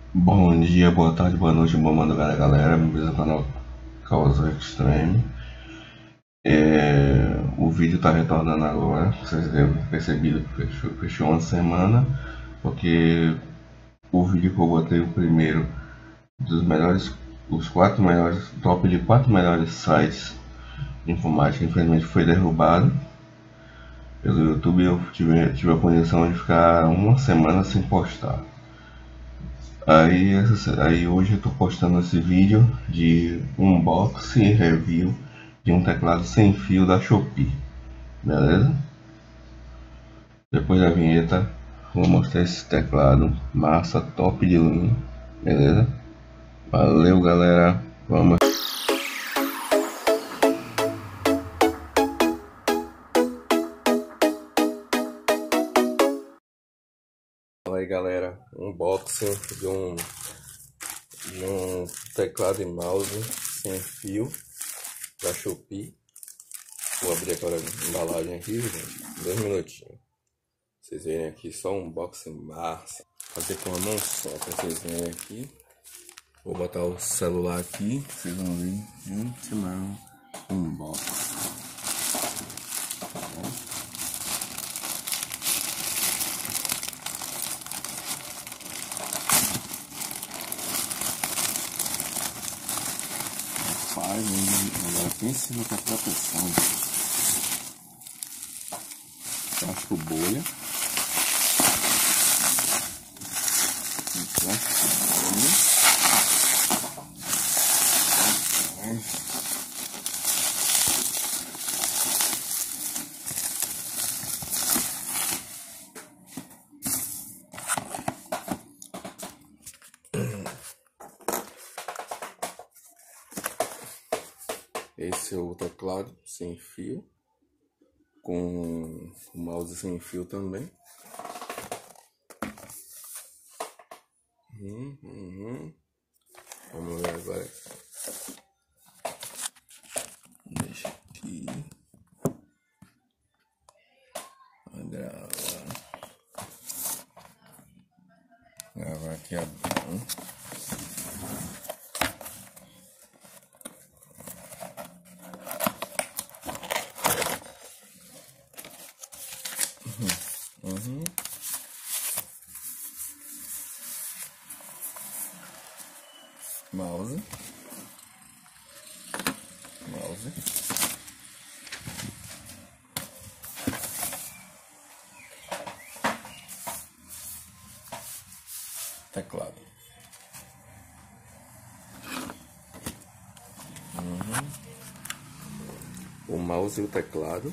Bom dia, boa tarde, boa noite, boa madrugada, galera. Bem-vindos ao canal Causa Extreme. O vídeo tá retornando agora. Vocês devem ter percebido que fechou uma semana, porque o vídeo que eu botei, o primeiro dos melhores, os 4 melhores, top de 4 melhores sites de informática, infelizmente foi derrubado pelo YouTube. Eu tive a condição de ficar uma semana sem postar. Aí hoje eu tô postando esse vídeo de unboxing e review de um teclado sem fio da Shopee, beleza? Depois da vinheta vou mostrar esse teclado massa, top de linha, beleza? Valeu, galera, vamos. Fala aí, galera, unboxing de um teclado e mouse sem fio da Shopee. Vou abrir agora a embalagem aqui, gente, 2 minutinhos. Vocês verem aqui só um unboxing massa. Fazer com a mão só pra vocês verem aqui. Vou botar o celular aqui, vocês vão ver. Gente, não, unboxing. Tá bom? Agora pense no que é proteção. Plástico bolha. Esse é o teclado sem fio, com o mouse sem fio também. Vamos ver agora. Deixa aqui. Vou gravar aqui a mão. Mouse, teclado, o mouse e o teclado,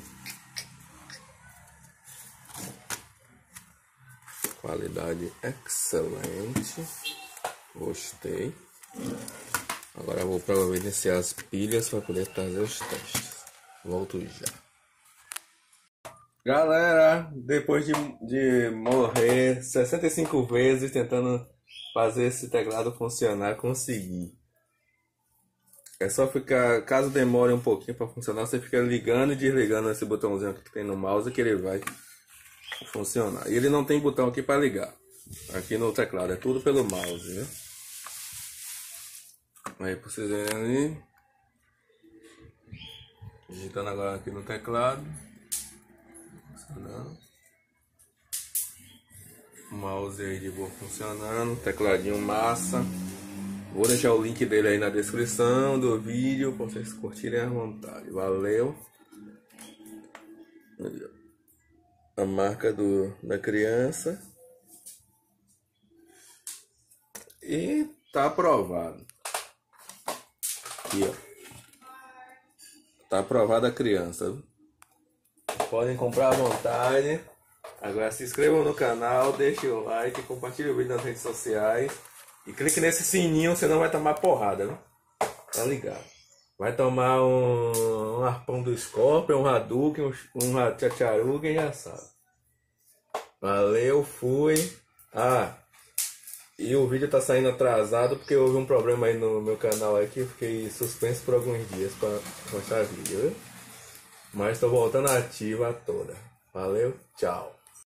qualidade excelente, gostei. Agora eu vou providenciar as pilhas para poder fazer os testes. Volto já. Galera, depois de morrer 65 vezes tentando fazer esse teclado funcionar, consegui. É só ficar, caso demore um pouquinho para funcionar, você fica ligando e desligando esse botãozinho aqui que tem no mouse que ele vai funcionar. E ele não tem botão aqui para ligar. Aqui no teclado, é tudo pelo mouse, né? Aí pra vocês verem ali, digitando agora aqui no teclado, funcionando, o mouse aí de boa funcionando, tecladinho massa. Vou deixar o link dele aí na descrição do vídeo para vocês curtirem à vontade. Valeu! A marca da criança e tá aprovado. Aqui, ó. Tá aprovada a criança. Podem comprar à vontade. Agora se inscrevam no canal, deixem o like, compartilhem o vídeo nas redes sociais. E clique nesse sininho, senão vai tomar porrada, né? Tá ligado? Vai tomar um arpão do Scorpion, um Hadouken, um Chacharuga e já sabe. Valeu, fui. E o vídeo tá saindo atrasado porque houve um problema aí no meu canal aqui. Eu fiquei suspenso por alguns dias para postar vídeo, viu? Mas tô voltando ativa toda. Valeu, tchau.